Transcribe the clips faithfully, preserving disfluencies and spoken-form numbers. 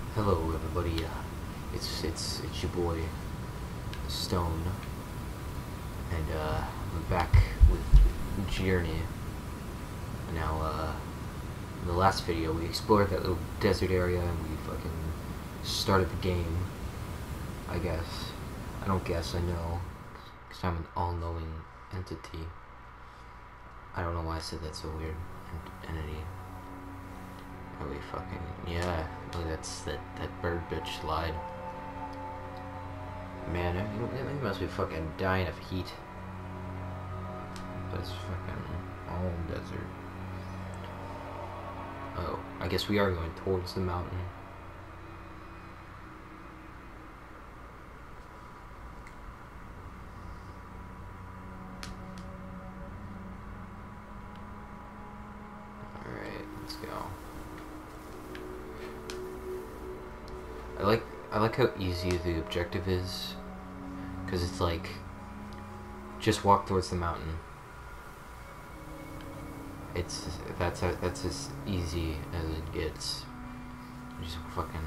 Hello, everybody. Uh, it's it's it's your boy Stone, and uh, I'm back with Journey. Now, uh, in the last video, we explored that little desert area, and we fucking started the game. I guess. I don't guess. I know, because I'm an all-knowing entity. I don't know why I said that so weird. Ent entity. Oh, we fucking, yeah, look, that's, that, that bird bitch lied. Man, he must be fucking dying of heat. But it's fucking all desert. Oh, I guess we are going towards the mountain. Alright, let's go. I like I like how easy the objective is, because it's like just walk towards the mountain. It's that's a, that's as easy as it gets. Just fucking.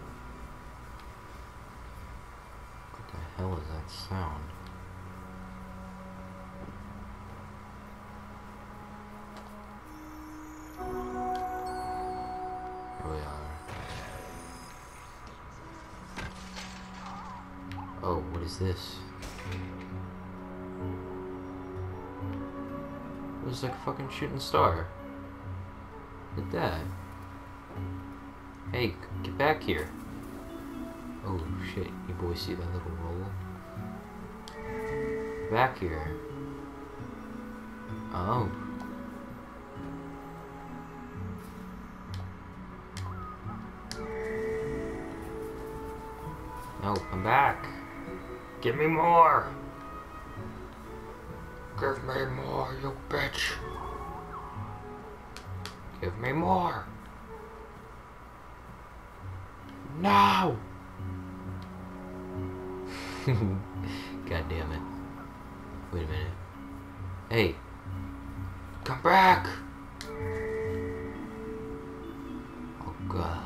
What the hell is that sound? Here we are. Oh, what is this? It was like a fucking shooting star. Look at that. Hey, get back here. Oh shit, you boys see that little roll? Get back here. Oh. No, come back. Give me more! Give me more, you bitch! Give me more! No! God damn it. Wait a minute. Hey! Come back! Oh god.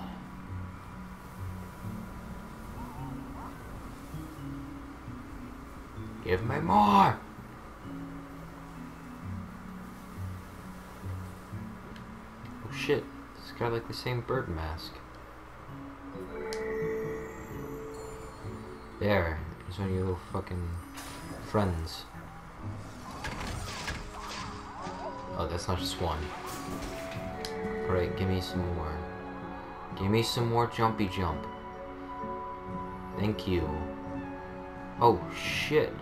Give me more! Oh shit, it's got like the same bird mask. There, there's one of your little fucking friends. Oh, that's not just one. Alright, give me some more. Give me some more jumpy jump. Thank you. Oh shit.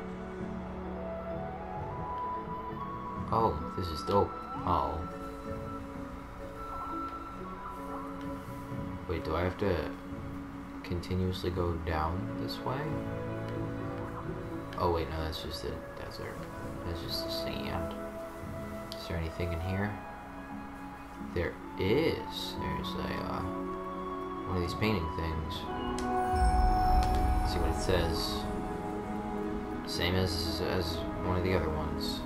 Oh, this is dope. Oh. Wait, do I have to continuously go down this way? Oh wait, no, that's just the desert. That's just the sand. Is there anything in here? There is. There's a, uh, one of these painting things. Let's see what it says. Same as, as one of the other ones.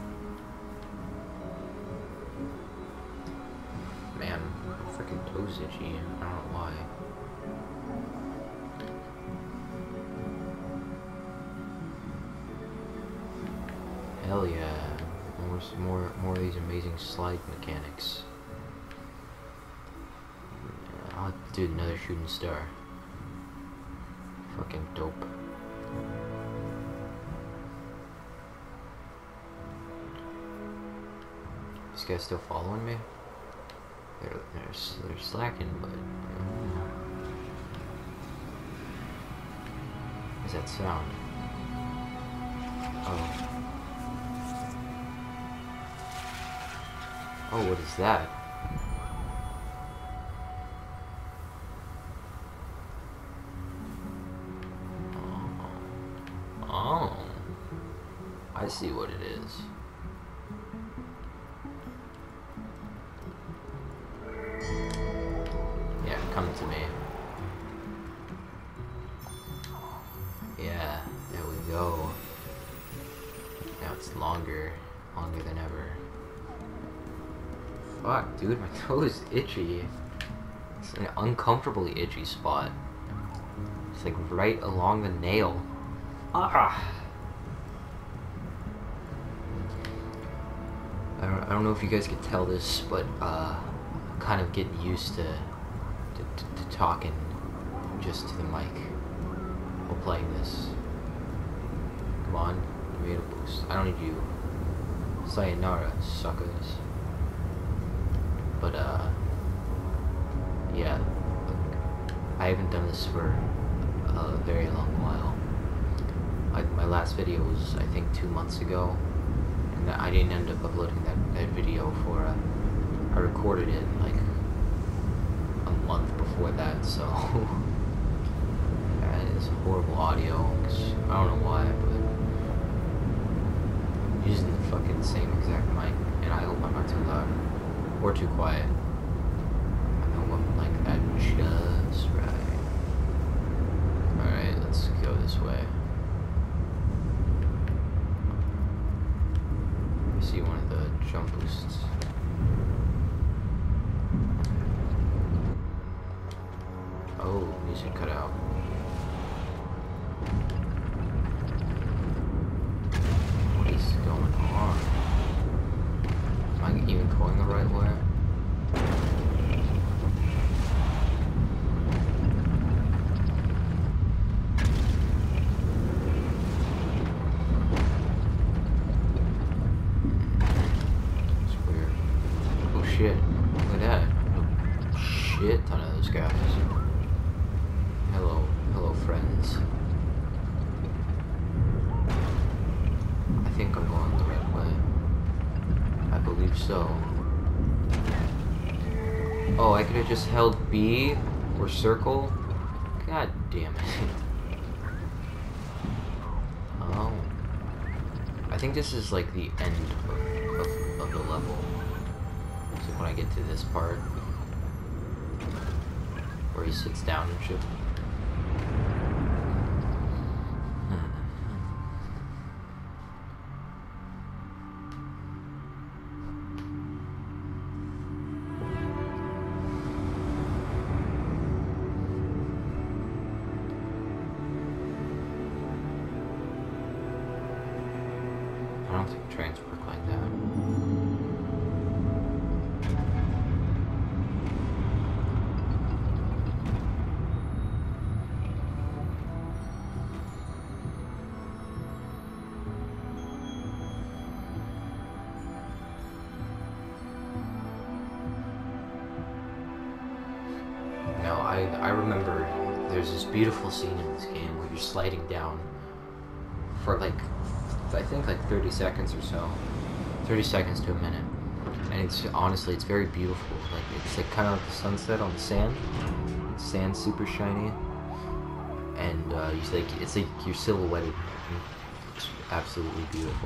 Man, my freaking toes itchy. I don't know why. Hell yeah. More, more, more of these amazing slide mechanics. Yeah, I'll have to do another shooting star. Fucking dope. This guy's still following me? They're, they're, they're slacking, but... What is that sound? Oh. Oh, what is that? Oh. Oh. I see what it is. Yeah, come to me. Yeah, there we go. Now it's longer, longer than ever. Fuck, dude, my toe is itchy. It's an uncomfortably itchy spot. It's like right along the nail. Ah! I don't, I don't know if you guys could tell this, but uh, I'm kind of getting used to, to, to, to talking just to the mic while playing this. Come on, give me a boost. I don't need you. Sayonara, suckers. But, uh, yeah. I haven't done this for a very long while. I, my last video was, I think, two months ago. And I didn't end up uploading that, that video for, uh, I recorded it, like, a month before that, so... That is horrible audio, 'cause I don't know why, but... Using the fucking same exact mic, and I hope I'm not too loud. Or too quiet. I know I'm like that just right. Alright, let's go this way. I see one of the jump boosts. Oh, music cut out. What is going on? Am I even going the right way? It's weird. Oh shit. Look at that. A shit ton of those guys. Hello. Hello, friends. I think I'm going the right way. I believe so. Oh, I could have just held B or circle? God damn it. Oh. I think this is like the end of, of, of the level. So when I get to this part where he sits down and shit. I don't think trains work like that. No, I, I remember there's this beautiful scene in this game where you're sliding down for like I think like thirty seconds or so, thirty seconds to a minute, and it's honestly it's very beautiful. Like it's like kind of like the sunset on the sand. The sand's super shiny, and uh, you like it's like you're silhouetted. It's absolutely beautiful.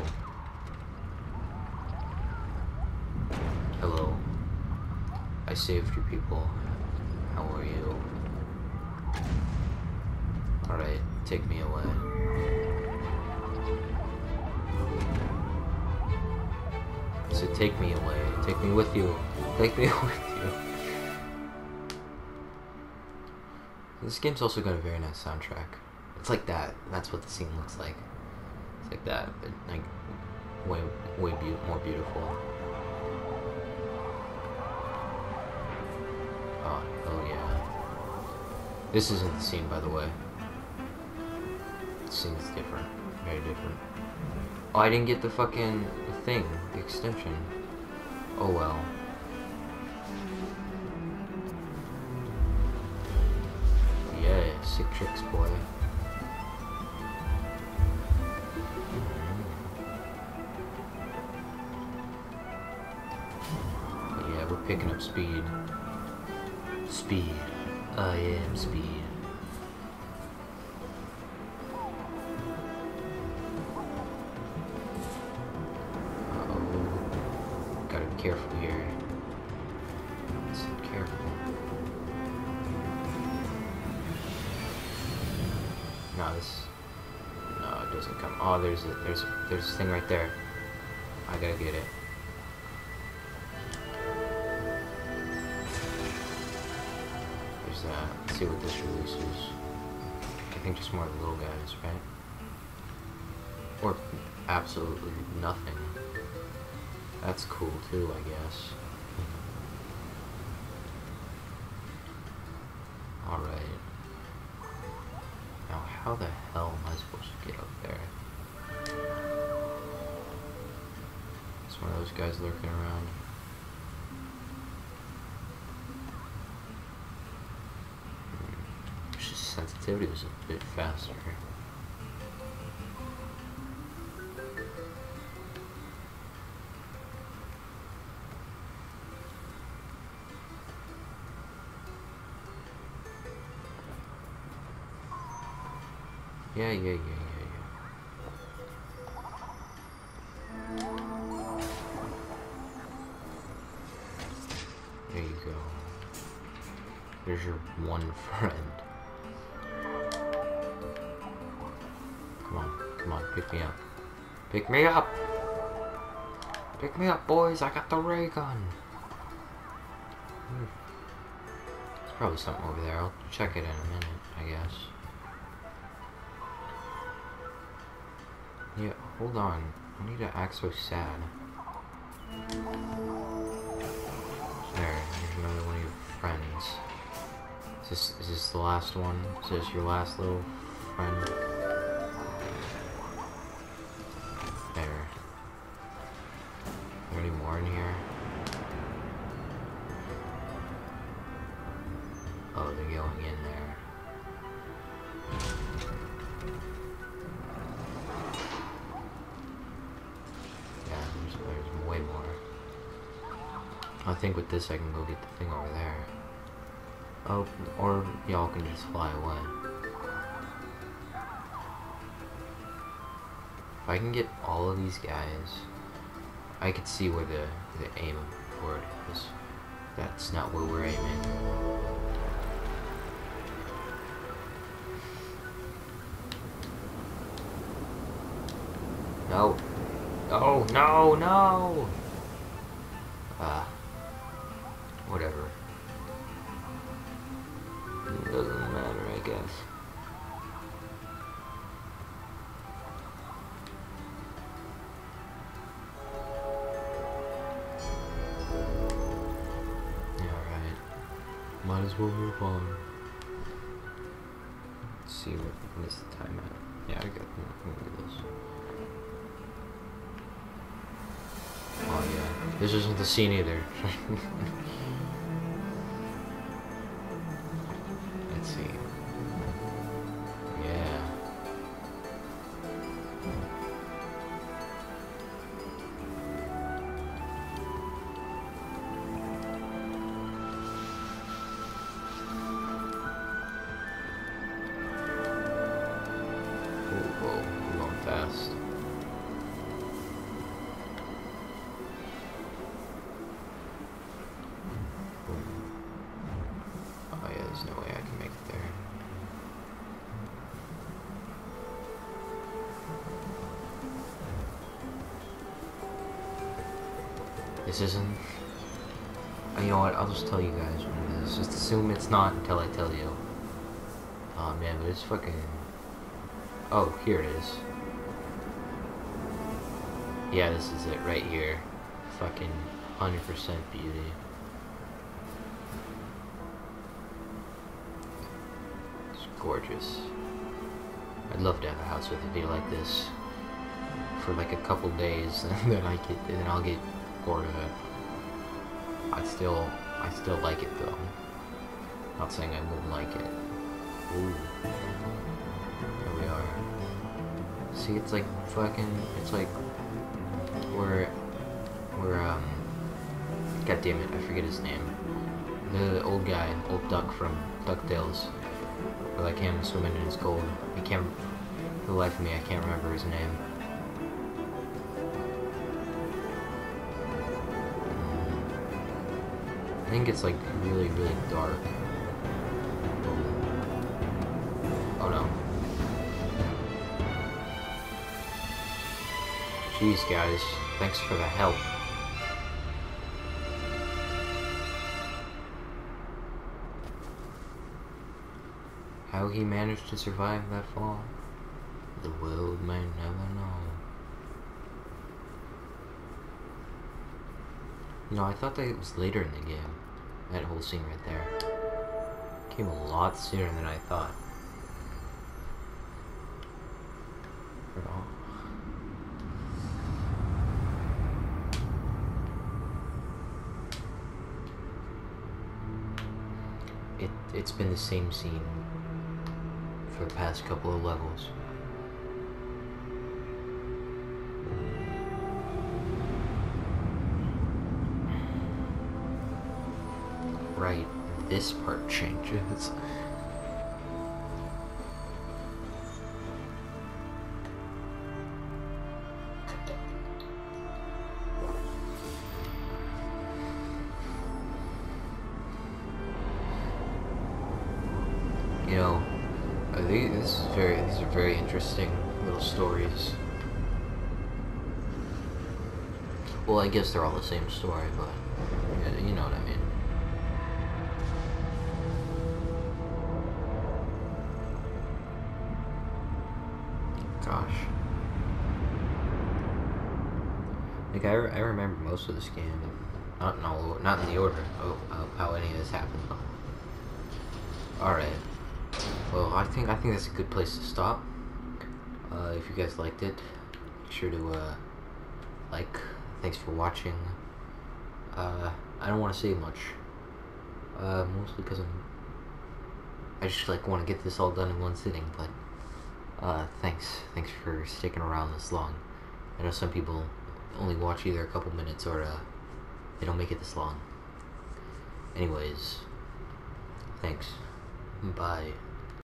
Hello, I saved your people. How are you? All right, take me away. So take me away. Take me with you. Take me with you. This game's also got a very nice soundtrack. It's like that. That's what the scene looks like. It's like that, but like way, way be more beautiful. Oh, oh yeah. This isn't the scene, by the way. The scene's different. Very different. Oh, I didn't get the fucking thing, the extension. Oh well. Yeah, sick tricks, boy. But yeah, we're picking up speed. Speed. I am speed. Careful here. Let's be careful. No, this. No, it doesn't come. Oh, there's a there's a, there's this thing right there. I gotta get it. There's that. Let's see what this releases. I think just more little guys, right? Or absolutely nothing. That's cool too, I guess. Alright. Now how the hell am I supposed to get up there? It's one of those guys lurking around. Hmm. Just sensitivity was a bit faster. Yeah, yeah, yeah, yeah, yeah. There you go. There's your one friend. Come on, come on, pick me up. Pick me up! Pick me up, boys, I got the ray gun! Hmm. There's probably something over there. I'll check it in a minute, I guess. Yeah, hold on. I need to act so sad. There, there's another one of your friends. Is this, is this the last one? Is this your last little friend? There. Are there any more in here? Oh, they're going in there. I think with this I can go get the thing over there. Oh, or y'all can just fly away. If I can get all of these guys, I could see where the, the aim for it is. That's not where we're aiming. No. No, no, no! Ah. Whatever. It doesn't matter, I guess. Yeah, alright. Might as well move on. Let's see what, what is the time at. Yeah, I got look at this. Oh yeah. This isn't the scene either. Let's see. Yeah. Whoa, whoa, we're going fast. Oh yeah, there's no way I can make it there. This isn't... You know what, I'll just tell you guys what it is. Just assume it's not until I tell you. Oh man, but it's fucking... Oh, here it is. Yeah, this is it right here. Fucking one hundred percent beauty. It's gorgeous. I'd love to have a house with a view like this for like a couple days, and then I get, and then I'll get bored of it. I still, I still like it though. Not saying I wouldn't like it. Ooh. Here we are. See, it's like fucking, it's like, we're, we're, um, god damn it, I forget his name. The old guy, old duck from DuckTales. Where like him swimming in his gold. I can't, for the life of me, I can't remember his name. I think it's like really, really dark. Oh no. Jeez, guys. Thanks for the help. How he managed to survive that fall, the world may never know. You know, I thought that it was later in the game. That whole scene right there came a lot sooner than I thought. It, it's been the same scene for the past couple of levels. Right, this part changes. You know, I think this is very, these are very interesting little stories. Well, I guess they're all the same story, but yeah, you know what I mean. Gosh. Like, I, re I remember most of this game. Not in all, not in the order of, of how any of this happened, though. Alright. Well, I think I think that's a good place to stop. Uh, if you guys liked it, make sure to uh, like. Thanks for watching. Uh, I don't want to say much, uh, mostly because I'm. I just like want to get this all done in one sitting. But uh, thanks, thanks for sticking around this long. I know some people only watch either a couple minutes or uh, they don't make it this long. Anyways, thanks. Bye.